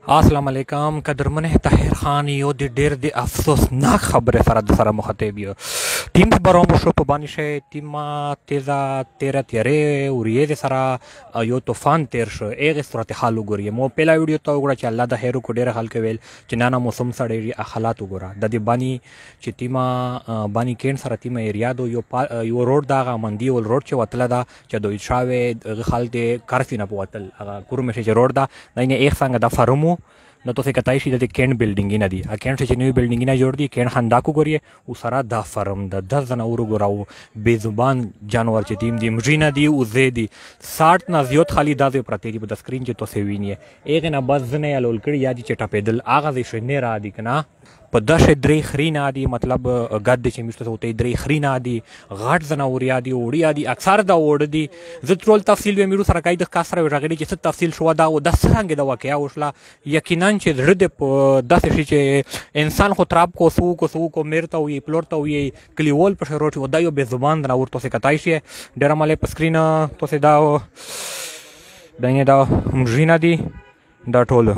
السلام علیکم قدرمن طاهر خان یو د ډیر د افسوسناک خبره سره مخاطب یو ټیم بروم شو په باندې شي ټیم تیزه تیره تیرې وریې سره یو طوفان تیر شو هغه صورت حال وګورئ مو پیلا ویډیو ته وګوره چې الله د هیرو کو ډیر حل کوي چې نه موسم سره حالات وګوره د دې باندې چې ټیم باندې کین سره ټیم ایریا دو یو روډ دا غمندي ول روډ چې وتله دا چې دوی شاوې خال د کارفي نه بوتل هغه کورمه چې روډ دا نه یې څنګه د فرمو نو تو کتای شي د کین بلډینګ نه دی ا کین چې نوې بلډینګ نه جوړ دی کین خندا کو ګوري او سره دا فرم د 10 زناور ګراو بے زبان جانور چې دیم دی مجینه دی او زیدی 60 نه زیات خالی د پرتی دی په سکرین چې تو سی ویني اغه نه بس نه یالول کړي یا دي چې ټاپېدل اغه شي نه را دي کنه په دشه درې خرینا دي مطلب ګد چې مشته ته درې خرینا دي غټ زناوریا دي وړیا دي اکثر دا وړ دي زه ټول تفصیل به میرو سره کای د کاسره وغړي چې څه تفصیل شو دا او د څنګه د واقعیا وشله یقینا چې زړه د داسې شي چې انسان خو تراب کو سو مرته وي پلورته وي کلیول په شروع و دا یو به زبان دا ورته څه کتای شي ډیر مالې په سکرین ته څه دا دنه دا مجینا دي دا ټول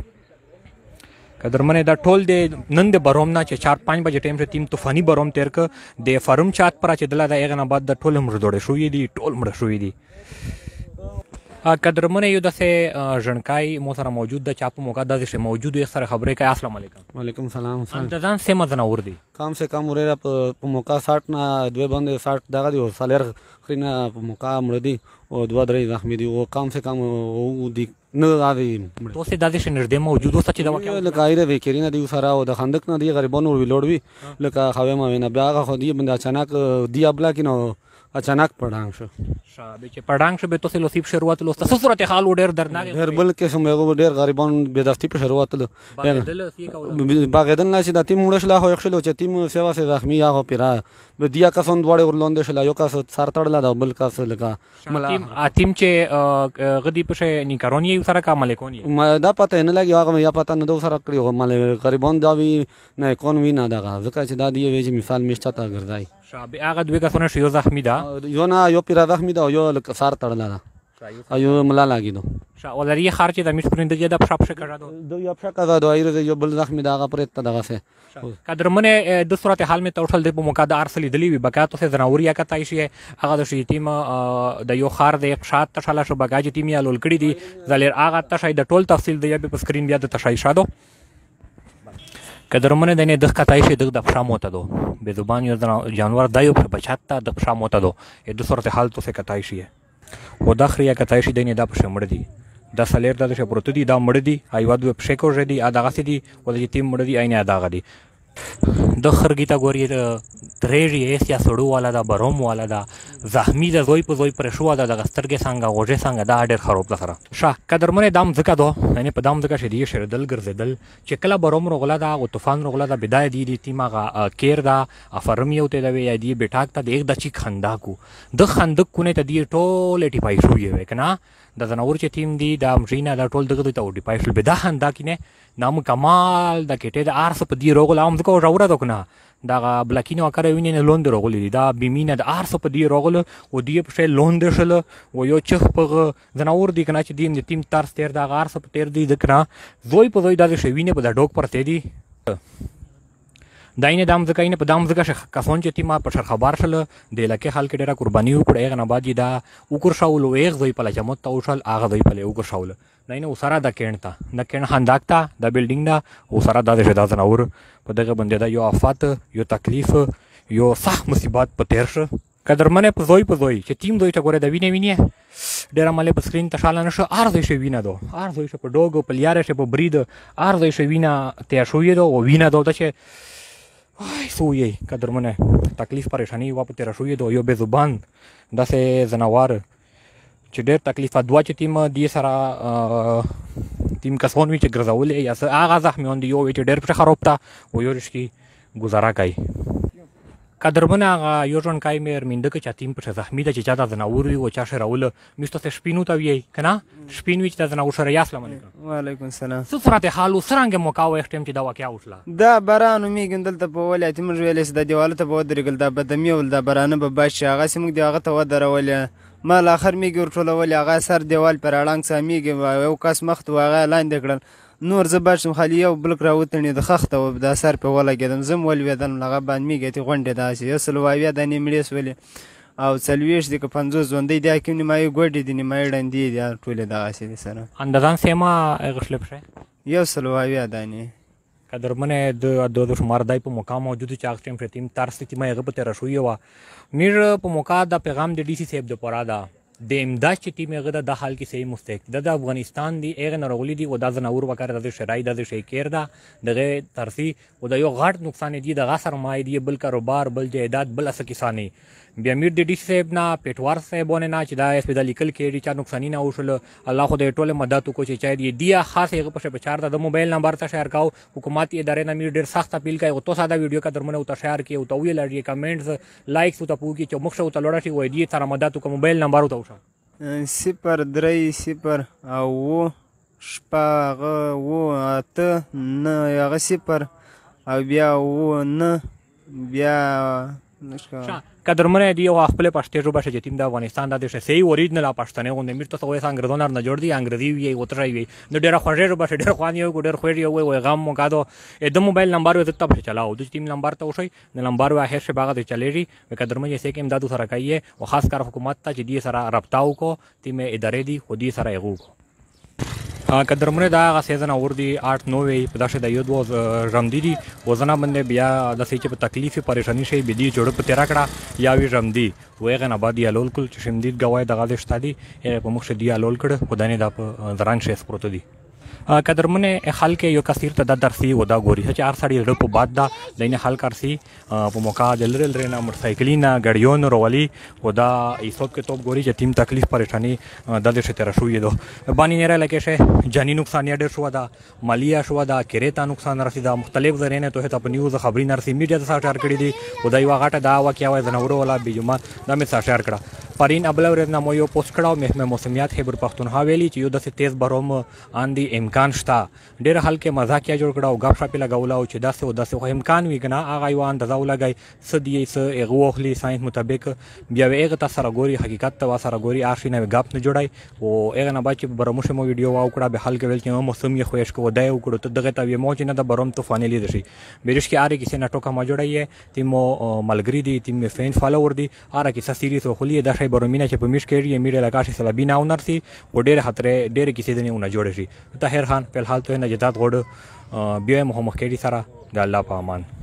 قدرمنه دا ټول د نن د بروم نه چې 4-5 بجې ټیم ته ټیم طوفاني بروم تیر ک د فرم چات پر چې دلا د ایغه نه بعد د ټول مړ جوړ شوې دي ټول مړ شوې دي قدرمنه یو دسه جنکای مو سره موجود د چاپ موقع د شه موجود یو سره خبره کوي السلام علیکم وعلیکم السلام انتظام سم زناور دي کم سے کم ورې په موقع 60 نه دوه باندې 60 دغه دی سالر خرینه په موقع مړ دي او دوه درې زخمی دي او کم سے کم او دي نه راوي تو سه د دې نږدې موجود وسه چې دا واقعا لکه ایره وکرینه دی سره او د خندق نه دی غریبانو ویلوړوي لکه خوي ما نه بیا خو دی بند اچانک دی ابلا کینو اچانک پړانګ شو شابه چې پړانګ شو به تو سه لوسیب شروعات لوسته صورت حال ډیر درناک ډیر بل کې سم یو ډیر غریبان به دفتي په شروعات له باغدل نه چې د تیم وړش لا خو یخلو چې تیم سیوا سه زخمی یا پیرا به دیا کسون دوړې ورلوند شل یو کس سر تړل دا بل کس لکه تیم چې غدي په نیکارونی سره کامل کونی دا پته نه لګي هغه یا پته نه دو سره کړی مال غریبان دا وی نه کون وی نه دا ځکه چې دا دی وی مثال مشته تا ګرځای شابه هغه دوی کسونه شیو زخمی ده یو نه یو پیرا زخمی ده یو سر تړل دا ایو ملا لاګی دو ولري خرچ د میش پرند د شپ شکړه دو یا شپ کا دو ایره یو بل زخمی دا هغه پرته دغه سه قدرمنه د صورت حال می توټل د په موقع د ارسلی دلی وی بکاتو سه زناوریا کتای شي هغه د شی ټیم د یو خار د 100 تشاله شو بګاج ټیم یا لول کړی دي زلیر هغه تشای د ټول تفصیل دی په سکرین بیا د تشای شادو قدرمنه د نه د کتای شي د پښاموته دو به زبان یو جانور دایو په بچاته د پښاموته دو د صورت حال تو سه کتای شي و دا خریا کتای شي د نه د پښمړ دي دا سلیر د شپروت دي دا مړ دي ایواد په شکو ردي اداغه سي دي ولې ټیم مړ دي عین اداغه دي د خرګیتا ګوري تریری ایسیا سړو والا دا بروم والا دا زخمی د زوی په زوی پر شو دا د سترګې څنګه غوږه څنګه دا ډېر خراب لسره شاه قدرمنه دام زکه دو یعنی په دام زکه شدي شردل ګرځدل چې کله بروم رغلا دا او طوفان رغلا دا بدايه دي تیمغه کیر دا افرم یو ته دی دی بیٹاک ته د د چی خندا کو د خندق کو نه ته دی ټول ټی پای شو یې کنه د زناور چې تیم دی د امرینا دا ټول دغه ته ټی پای شو به دا خندا کینه نام کمال د کټه د ارس په دی روغلا هم زکه راوړه دکنه دا بلاکینو اکر ویني لوند روغلی دا بیمینه د ارس په دی روغل او دی په لوند شل و یو چخ په زناور دی کنه چې دیم د تیم تر ستیر دا ارس په تیر دی دکنه زوی په زوی دا شوینه په ډوک پرته دی داینه دام زکاینه په دام زکه کسون چې تیمه په خبر شل د لکه خلک ډیره قرباني وکړه غنه بعد دا وکړ شاول او یغ زوی په لجمت توشل اغه زوی په وکړ شاول داینه وسره د کېنتا د کېن خنداکتا د بلډینګ دا وسره د شدا زناور په دغه باندې دا یو آفات یو تکلیف یو صح مصیبت په تیر شو قدرمنه په زوی چې تیم دوی ته ګوره د وینه ډیره مالې په سکرین تشاله نشو ارزه شو وینه دو ارزه شو په ډوګو په لیاره شو په برید ارزه شو وینه ته شو یې دو او وینه دو چې وای سوې قدرمنه تکلیف پریشانی واپ تیر شوې دو یو به زبان داسې زناور چې ډېر تکلیف دوا چې تیم دی سره تیم کسون وی چې ګرځولې یا هغه زخمیون دی یو چې ډېر په خراب تا و یو رشکی گزارا کوي قدرمنه هغه یو ژوند کای مې رمینده کې چې تیم په زخمی ده چې چا د زناور وي او چا شراول مستو شپینو ته وی کنه شپین وی چې د زناور سره السلام علیکم وعلیکم السلام صورت حال سرنګ موقع و اختم چې دا واقعا وشله دا بارانو میګندل ته په ولایت موږ ویلې د دیواله ته به درګل دا بدمی ول دا بارانه به باش هغه سیمګ دی هغه ته ودرولې ما اخر میګ ورټولول هغه سر دیوال پر اړنګ سمېږي یو کس مخت واغه لاندې کړل نور زه باد شم خالي یو بلک راوتړېد خښته و دا سر پې ولګېدم زه هم ولوېدلم هغه باندې مې ګټې غونډې داسې 120 دانې مړې سولې او 40 دي که 50 ژوندۍ دي کوم نیمایي ګوډې دي نیمایي ړندې دي ټولې دغسې دي سره اندازان سیما غشلب شه 120 دانې قدرمنه د شمار دای په مقام موجود چې هغه ټیم ټیم ترسته چې مې هغه په تر شوې و میر په موقع د پیغام د ډي سي صاحب د پرادا د امداد چې ټیم هغه د حال کې صحیح مستحق د افغانستان دی هغه نړولې دی او د زناور وکړه د شرای د شیکیر دا دغه ترسي او د یو غټ نقصان دی د غسر مای دی بل کاروبار بل جیداد بل اس کسانی بیا میر د ډي سي صاحب نه پیټوار صاحبونه نه چې دا اسپیټال لیکل کې چې نقصانی نه وشل الله خو د ټوله مدد کو چې چای دی خاص هغه په چار د موبایل نمبر ته شیر کاو حکومتي ادارې نه میر ډیر سخت اپیل کوي او تو ساده ویډیو کا درمنه او ته شیر کی او ته ویل لري کمنټس لایکس او ته پوګي چې مخ شو ته لوړ شي وای دی تر مدد کو موبایل نمبر او ته وشه 030 او شپږ و اته نه هغه 0 او بیا و نه بیا قدرمنه دی او خپل پښتو ژبه چې تیم د افغانستان د صحیح اوریجنل پښتنه غونډه میر ته وایي څنګه نه جوړ دی انګریزي وی او ترای وی د ډیره خوږه ژبه ډیره خواني او ډیره خوږه وي غم مو کادو د موبایل نمبر وي ته په چلاو د ټیم نمبر ته وشي د نمبر واخر شي باغ ته چلیږي قدرمنه یې سکه امداد سره کوي او خاص کار حکومت ته چې دی سره رابطه وکړو تیم ادارې دی خو دی سره یغو قدرمنه دا هغه سیزن اور دی 8 9 په داسې د یو دو رمدی دي وزنه باندې بیا د سې چې په تکلیف پریشانی شي به دی جوړ په تیرا کړه یا وی رمدی وغه نه بعد یالول کول چې شمدید غوای دغه د شتادي په مخ شدي یالول کړه خدانه د دران شي سپورت دي قدرمنه خلک یو کثیر ته د درسي و دا ګوري چې 4 سړي ډ په بعد دا دینه حل کارسي په موقع د لرل رینه موټرسایکلینا ګاډیون رولي و دا ایسوب کې توپ ګوري چې تیم تکلیف پریشانی د دې شته شوې دو باندې نه لکه شه جاني نقصان یې ډېر شو دا مالیا شو دا کریتا نقصان رسیدا مختلف زرینه ته په نیوز خبري نرسي میډیا ته شیر کړی دي و دا یو غټه دا واقعیا وای زنورو ولا بجما دا مې شیر کړه پرین ابلور نه مو یو پوسټ کړه مهمه موسمیات خبر پښتونخوا ویلي چې یو د تیز بروم اندي امکان شته ډېر خلک مزاقیا جوړ کړه او غاب شاپی لګاوله او چې داسې او داسې خو امکان وي کنه هغه یو اندازه ولګای سدي سه اغوخلی ساينس مطابق بیا هغه تاسو سره ګوري حقیقت ته سره ګوري آخري نه غاب نه جوړای او هغه نه باچ برموشه مو ویډیو واو کړه به حل کول چې موسم یې خوښ کو دای او کړه ته دغه ته موج نه د بروم طوفاني لید شي بیرش کې اره کیسه نټو کا ما جوړای تیمو ملګری دي تیم فین فالوور دي اره کیسه سیریز او خلی د شی برومینه چې په میش کې میډیا لکاشي سلابینا او نرسي و ډېر خطر ډېر کیسه دنه نه جوړ شي طاهر خان په حال ته نجات غوړ بیا محمد کېری سره د الله په امان